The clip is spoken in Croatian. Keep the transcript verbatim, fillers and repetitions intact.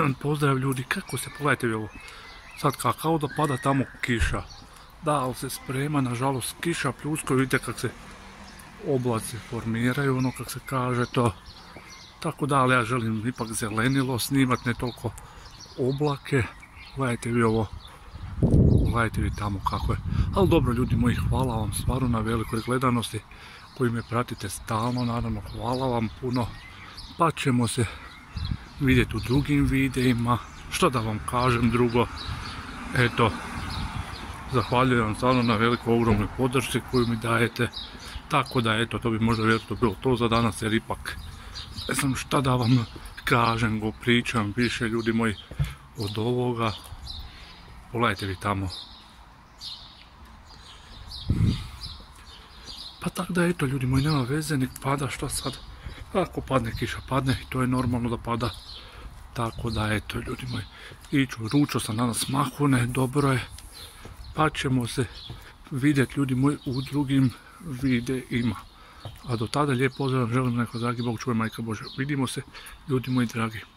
Pozdrav ljudi, kako se, pogledajte vi ovo. Sad kao da pada tamo kiša. Da, ali se sprema, nažalost, kiša pljuskaju, vidite kako se oblaci formiraju, ono kako se kaže to. Tako da, ali ja želim ipak zelenilo snimat, ne toliko oblake. Gledajte vi ovo. Gledajte vi tamo kako je. Ali dobro ljudi moji, hvala vam stvarno na velikoj gledanosti koji me pratite stalno, naravno hvala vam puno. Pa ćemo se vidjeti u drugim videima. Što da vam kažem drugo. Eto, zahvaljujem vam stvarno na velikoj ogromnoj podršci koju mi dajete. Tako da eto, to bi možda vjerojatno bilo to za danas, jer ipak ne znam šta da vam kažem, go pričam više ljudi moji od ovoga. Pogledajte vi tamo. Pa tako da eto ljudi moji, nema veze, nek pada, što sad. Ako padne kiša, padne i to je normalno da pada. Tako da eto ljudi moji, iću, ručao sam danas mahune, dobro je. Pa ćemo se vidjeti ljudi moji u drugim videima. A do tada lijep pozdrav, želim neko dragi Bog čuvaj, majka Božja. Vidimo se ljudi moji dragi.